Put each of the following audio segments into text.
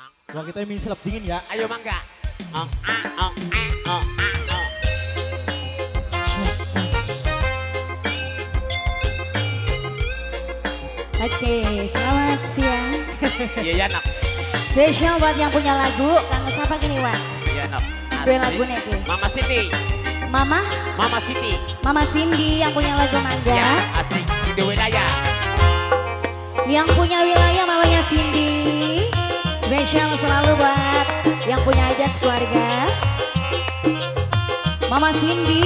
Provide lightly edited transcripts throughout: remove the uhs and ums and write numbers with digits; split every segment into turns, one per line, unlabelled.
Wah kita mie selap dingin ya.
Ayo mangga. Oh, ah, oh, ah, oh, ah, oh.
Oke, selamat siang.
Iya ya nak.
Spesial buat yang punya lagu, Kang siapa gini Wak?
Iya nak.
Sebenarnya lagu nih Ki.
Mama Siti.
Mama?
Mama Siti.
Mama Cindy yang punya lagu Mangga.
Ya asli di wilayah.
Yang punya wilayah mamanya Cindy. Spesial selalu buat yang punya ajas keluarga. Mama Cindy.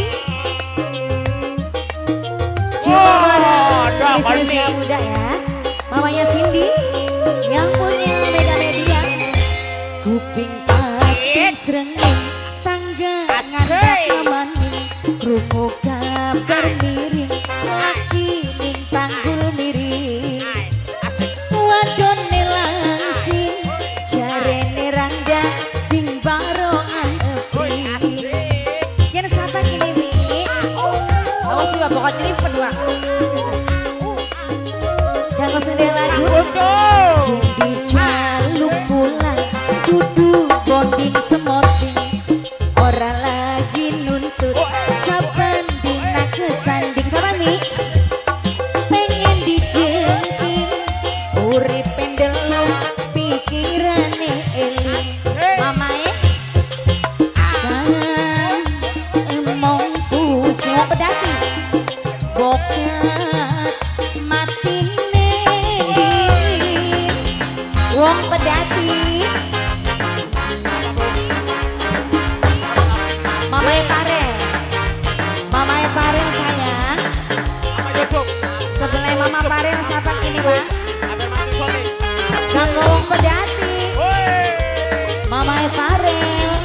Coba bareng istri muda ya. Mamanya Cindy yang punya Mega Media. Kuping pating srengeng tangga ngandap amaning krungu kabar miring laki ning tanggul miring wadone langsing jarene rangga sing barongan epi yen sapa kene wi awas sih bapak klip kedua jangan sedih lagu sing dijaluk pulang dudu bonding semoting ora lagi nuntut saban dina kesanding sama nih pengen dijengking urip pendelung pikirane eling mamae emong pusing pedati bokat matine wong pedati Mama Paren sayang.
Mama Yusuf.
Sebelah Mama Paren siapa kini Pak?
Abel Mantu Soli.
Kanggo wong pedati. Mama Paren.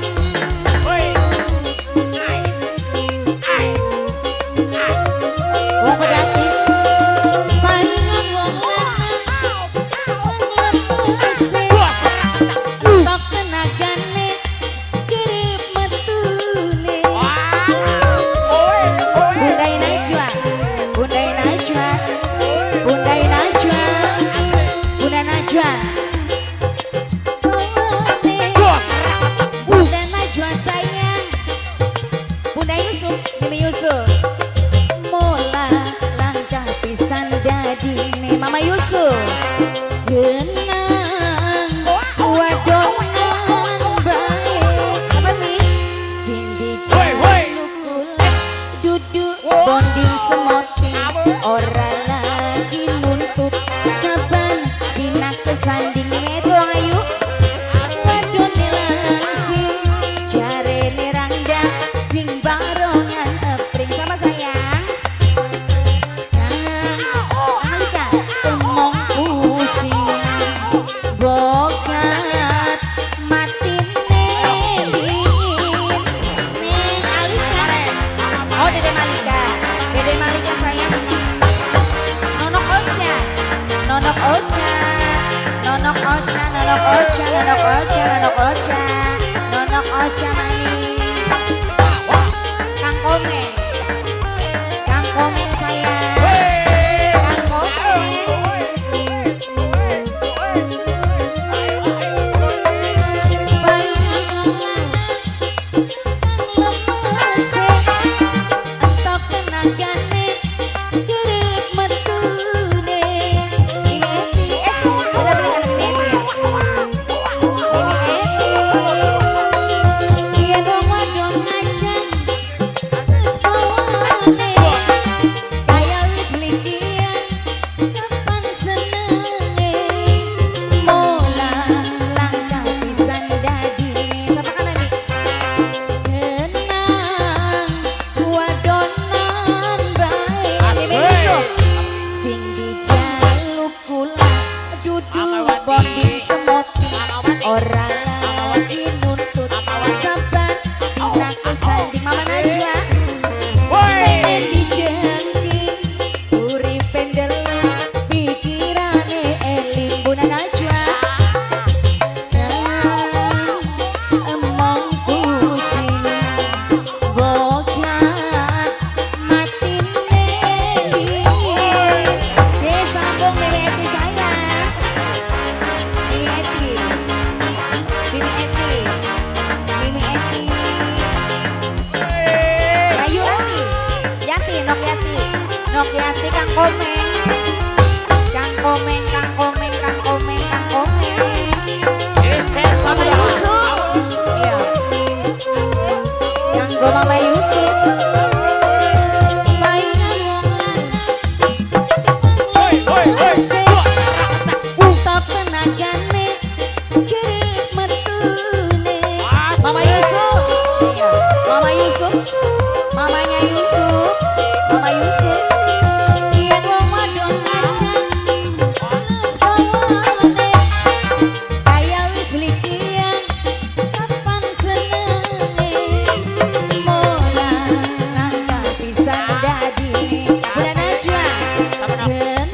Wong pedati. Palingan wong lanang. Wong lemese. Tok tenagane. Kerep metune. Bundai Najwa, Bundai Najwa, Bundai Najwa, Bunda Najwa. Bunda Najwa sayang, Bunda Yusuf, Mimi Yusuf. Mola langkah pisan dadine Mama Yusuf. Genang wadonang baik. Apa sih? Cindy jaluk duduk bonding semoting ora lagi nuntut saban dina kesanding itu ayu wadone langsing jarene rangga sing barongan epring sama sayang Alika emong pusing bokat matine dingin ning Alika oh Dede Malika Dede Malika sayang Nonok Ocha Nonok Ocha Nonok Ocha Nonok Ocha Nonok Ocha Nonok Ocha Nonok Ocha mani Kang Komeng Kang Komeng sayang Kang Komeng lemese entok tenagane kerep metune ini udah belikan ini yen wong wadon ngajan Komeng, Kang Komeng, Kang Komeng, Kang Komeng, Kang Komeng. Mama Yusuf, iya. Kanggo Mama Yusuf. Mainan wong lanang. Untuk tenagane, kerep metune. Mama Yusuf, iya. Mama Yusuf, mamanya Yusuf, Mama Yusuf. Yen wong wadon ngajak, sepawane. Kaya wis beli tiang, kapan senenge. Mola langkah pisan dadi. Bulan Najwa, tenang,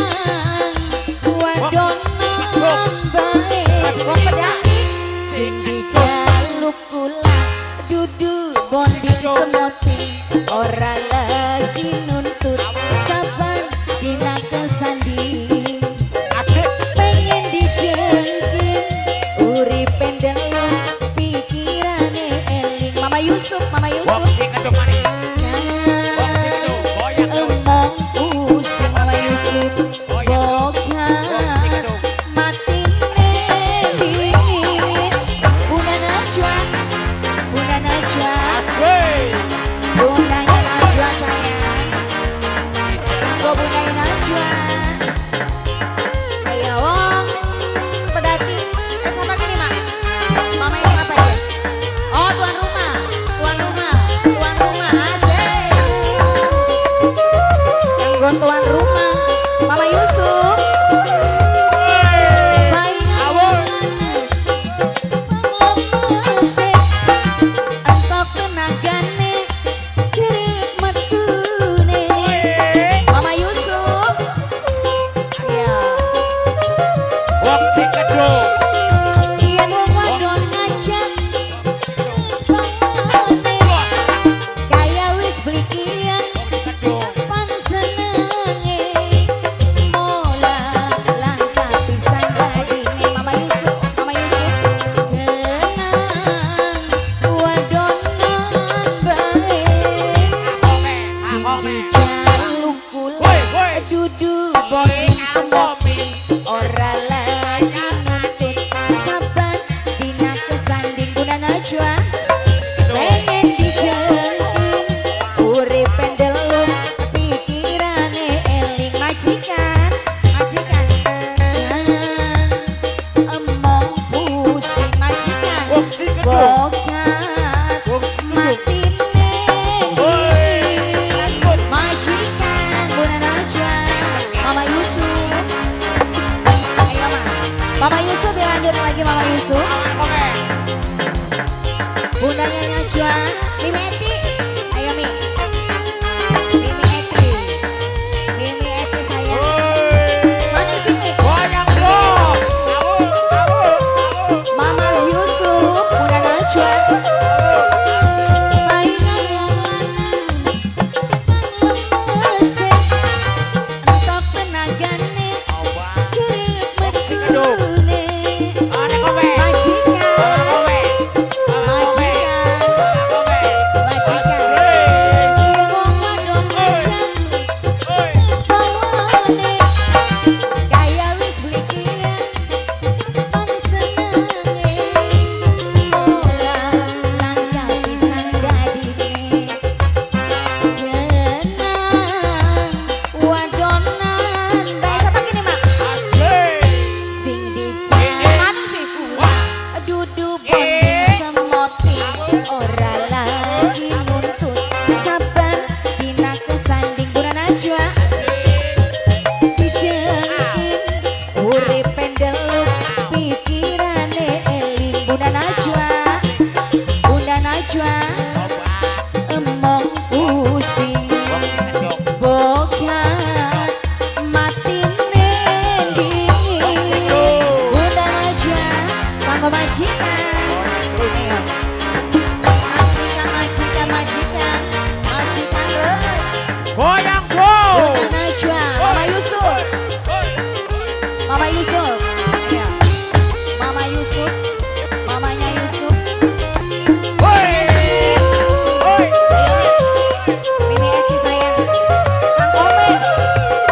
wadonan baik. Wong pedani, sing dijaluk kula, dudu bondi semoti. Ora lagi nuntut, saban dina kesanding. Pengen dijengking, uripen delok, pikirane eling. Mama Yusuf, Mama Yusuf. Emong pusing Mama Yusuf, bogan matine bingit. Bunda Najwa, Bunda Najwa, Bundanya Najwa sayang. Kanggo Bundanya Najwa. Ayo wong pedati. Siapa gini mak? Mama yang siapa ya? Oh tuan rumah, tuan rumah, tuan rumah asik. Kanggo tuan rumah, Mama Yusuf. Mainan lanang, asik. Entok tenagane, kerep metune. Mama Yusuf, iya. Yen wong wadon ngajak, sepawane. Kaya wis beli kian, kapan senenge. Mola langkah pisan dadine. Mama Yusuf, Mama Yusuf. Tenang, wadonan baik. Sing dijaluk kula, dudu bondi semopi. Ora lagi nuntut, saban dina kesanding. Bunda Najwa, pengen dijengking, uripen delok, pikirane eling. Majikan, majikan, emong pusing. Majikan, bogat matine bingit. Majikan, Bunda Najwa, Mama Yusuf. Ayo Ma, Mama Yusuf dilanjut lagi Mama Yusuf. Bundanya Najwa, Mimi Eti. Ayo Mi, Mimi Eti, Mimi Eti sayang. Mana sih Mi? Mama Yusuf, Bunda Najwa. Mainan wong lanang, asik. Entok tenagane, kerep metune. Majikan, majikan, yen wong wadon ngajak, sepawane. Kaya wis beli kian, kapan senenge. Mola langkah pisan dadine. Tenang, wadonan baik. Siapa gini mak? Sing dijaman sih kula, dudu bondi semoti. Ora lagi nuntut, saban dina kesanding. Bunda Najwa, dijengking, uripen delok, pikirane eling. Bunda Najwa, Bunda Najwa, emong pusing, bogat matine bingit. Bunda Najwa, kanggo majikan. Majikan, majikan, majikan, majikan terus. Bunda Najwa, Mama Yusuf, Mama Yusuf. Iya. Mama Yusuf, mamanya Yusuf. Ayo Mi, Mimi Eti sayang. Kang Komeng,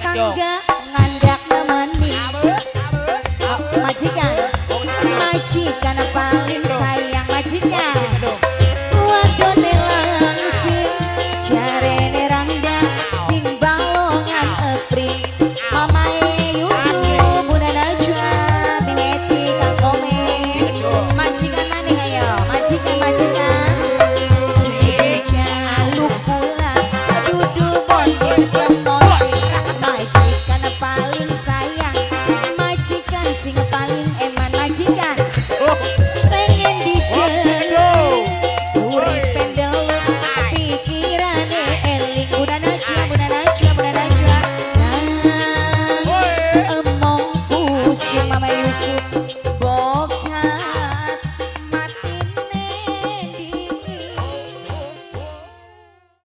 tetangga ngandak nemeni. Oh, majikan paling sayang majikan.